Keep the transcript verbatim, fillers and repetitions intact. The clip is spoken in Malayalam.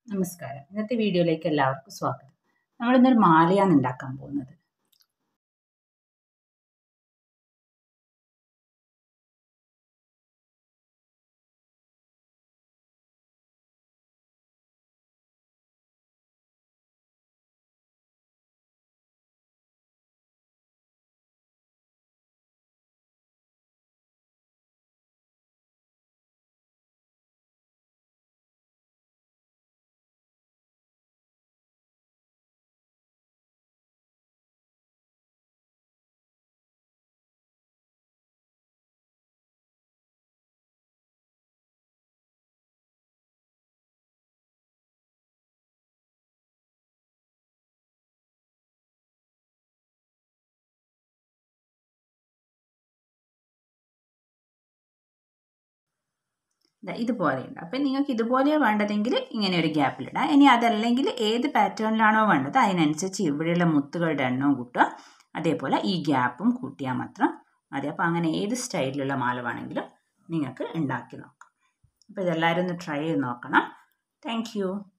നമസ്കാരം. ഇന്നത്തെ വീഡിയോയിലേക്ക് എല്ലാവർക്കും സ്വാഗതം. നമ്മളിന്നൊരു മാലയാണ് ഉണ്ടാക്കാൻ പോകുന്നത്. ഇതുപോലെയുണ്ട്. അപ്പം നിങ്ങൾക്ക് ഇതുപോലെയാണ് വേണ്ടതെങ്കിൽ ഇങ്ങനെ ഒരു ഗ്യാപ്പിലിടാം. ഇനി അതല്ലെങ്കിൽ ഏത് പാറ്റേണിലാണോ വേണ്ടത് അതിനനുസരിച്ച് ഇവിടെയുള്ള മുത്തുകളുടെ എണ്ണവും കൂട്ടുക. അതേപോലെ ഈ ഗ്യാപ്പും കൂട്ടിയാൽ മാത്രം മതി. അപ്പോൾ അങ്ങനെ ഏത് സ്റ്റൈലിലുള്ള മാല വേണമെങ്കിലും നിങ്ങൾക്ക് ഉണ്ടാക്കി നോക്കാം. അപ്പോൾ ഇതെല്ലാവരും ഒന്ന് ട്രൈ ചെയ്ത് നോക്കണം. Thank U.